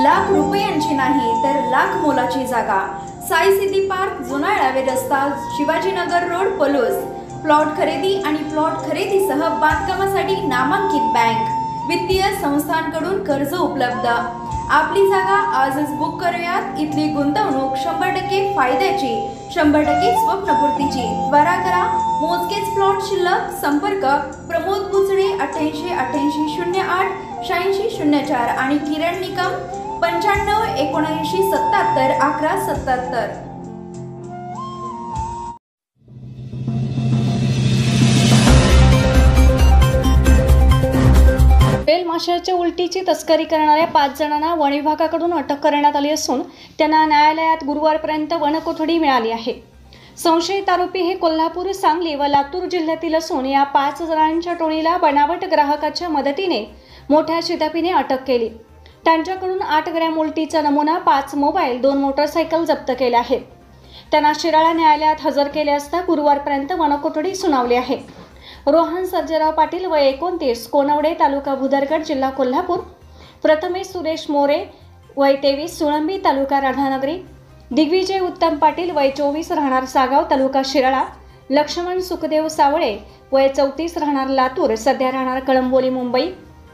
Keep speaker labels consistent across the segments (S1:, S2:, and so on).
S1: लाख रुपयांची नाही तर लाख मोलाची जागा। साई सिटी पार्क, जुना रावे रस्ता, शिवाजीनगर रोड, पलूस। प्लॉट खरेदी आणि प्लॉट खरेदीसह बांधकामासाठी नामांकित बँक, वित्तीय संस्थांकडून कर्ज उपलब्ध। आपली जागा आजच बुक करूयात। इथली गुंतवणूक 100% फायद्याची, 100% स्वप्नपूर्तीची। त्वरा करा, मोजकेच प्लॉट शिल्लक। संपर्क प्रमोद बुचडे 88 88 08 86 04 आणि किरण निकम 95 79 77 11 77।
S2: बेल माशाच्या उलटीची तस्करी करणाऱ्या 5 जणांना वन विभागाकडून अटक करण्यात आली असून त्यांना न्यायालयात गुरुवारपर्यंत वनकोठडी मिळाली आहे। संशयित आरोपी हे कोल्हापूर, सांगली व लातूर जिल्ह्यातील असून या 5 जणांच्या टोळीला बनावट ग्राहकाच्या मदतीने मोठ्या शिताफीने अटक केली। त्यांच्याकडून 8 ग्रॅम उलटीचा नमुना, 5 मोबाईल, 2 मोटरसायकल जप्त केल्या आहेत। त्यांना शिराळा न्यायालयात हजर केले असता गुरुवारपर्यंत वनकोठडी सुनावली आहे। रोहन सर्जेराव पाटील वय 29, कोनवडे, तालुका भुदरगड, जिल्हा कोल्हापूर। प्रथमेश सुरेश मोरे वय 23, सुळंबी, तालुका राधानगरी। दिग्विजय उत्तम पाटील वय 24, राहणार सागाव, तालुका शिराळा। लक्ष्मण सुखदेव सावळे वय 34, राहणार लातूर, सध्या राहणार कळंबोली, मुंबई।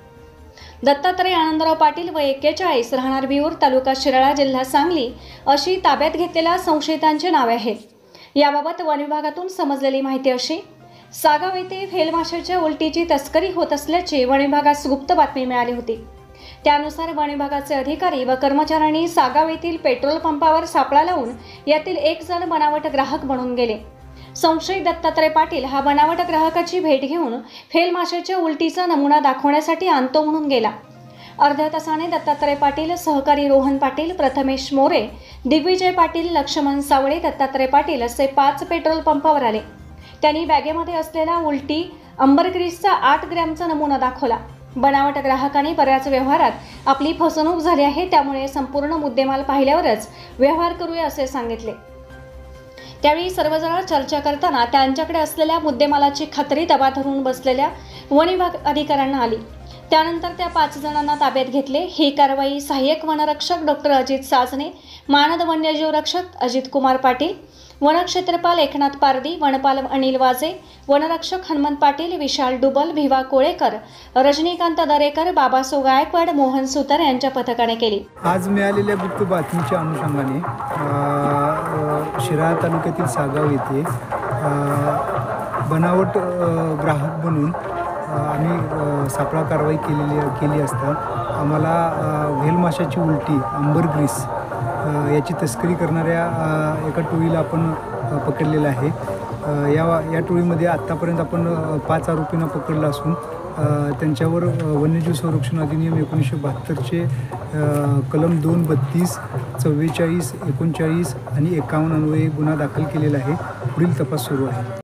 S2: दत्तात्रय आनंदराव पाटील वय 41, राहणार बिऊर, तालुका शिराळा, जिल्हा सांगली अशी ताब्यात घेतलेल्या संशयितांची नावे आहेत। याबाबत वन विभागातून समजलेली माहिती अशी: सागाव येथे फेल माशाच्या उलटीची तस्करी होत असल्याची वन विभागास गुप्त बातमी मिळाली होती। त्यानुसार वन विभागाचे अधिकारी व कर्मचाऱ्यांनी सागाव येथील पेट्रोल पंपावर सापळा लावून यातील एक जण बनावट ग्राहक बनून गेले। संशयित दत्तात्रय पाटील हा बनावट ग्राहकाची भेट घेऊन फेल माशाच्या उलटीचा नमुना दाखवण्यासाठी आणतो म्हणून गेला। अर्ध्या तासाने दत्तात्रय पाटील, सहकारी रोहन पाटील, प्रथमेश मोरे, दिग्विजय पाटील, लक्ष्मण सावळे, दत्तात्रय पाटील असे 5 पेट्रोल पंपावर आले। त्यांनी बॅगेमध्ये असलेला उलटी अंबरग्रीसचा 8 ग्रॅमचा नमुना दाखवला। बनावट ग्राहकाने बऱ्याच व्यवहारात आपली फसवणूक झाली आहे, त्यामुळे संपूर्ण मुद्देमाल पाहिल्यावरच व्यवहार करूया असे सांगितले। त्यावेळी सर्वजण चर्चा करताना त्यांच्याकडे असलेल्या मुद्देमालाची खात्री दबा धरून बसलेल्या वन विभाग अधिकाऱ्यांना आली। त्यानंतर त्या 5 जणांना ताब्यात घेतले। ही कारवाई सहाय्यक वनरक्षक डॉक्टर अजित साजने, मानद वन्यजीव रक्षक अजित कुमार पाटील, वनक्षेत्रपाल एकनाथ पारदी, वनपाल अनिल वाजे, वनरक्षक हनुमंत पाटील, विशाल डुबल, भिवा कोळेकर, रजनीकांत दरेकर, बाबासो गायकवाड, मोहन सुतार यांच्या पथकाने केली।
S3: आज मिळालेल्या गुप्त बातमीच्या अनुषंगाने शिराळा तालुक्यातील सागाव येथे बनावट ग्राहक बनून आम्ही सापळा कारवाई केली असता आम्हाला व्हेल माशाची उलटी अंबरग्रीस याची तस्करी करणाऱ्या एका टोळीला आपण पकडलेलं आहे। या टोळीमध्ये आत्तापर्यंत आपण 5 आरोपींना पकडलं असून त्यांच्यावर वन्यजीव संरक्षण अधिनियम 1972चे कलम 2, 32, 44, 39 आणि 51 अन्वये गुन्हा दाखल केलेला आहे। पुढील तपास सुरू आहे।